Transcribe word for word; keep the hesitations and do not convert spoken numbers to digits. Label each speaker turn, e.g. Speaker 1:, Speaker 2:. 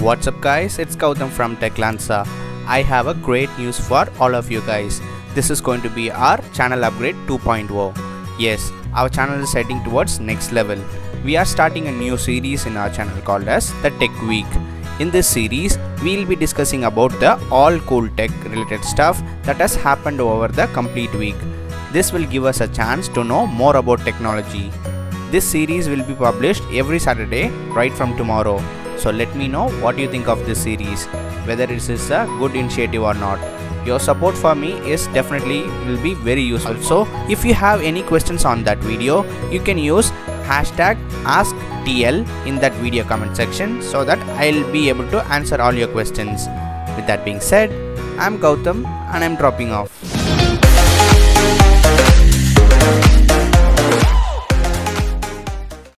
Speaker 1: What's up guys, it's Gautam from Techlanza. I have a great news for all of you guys. This is going to be our channel upgrade two point oh. Yes, our channel is heading towards next level. We are starting a new series in our channel called as the Tech Week. In this series, we will be discussing about the all cool tech related stuff that has happened over the complete week. This will give us a chance to know more about technology. This series will be published every Saturday right from tomorrow. So let me know what you think of this series, whether it is a good initiative or not. Your support for me is definitely will be very useful. So if you have any questions on that video, you can use hashtag AskTL in that video comment section so that I'll be able to answer all your questions. With that being said, I'm Gautam and I'm dropping off.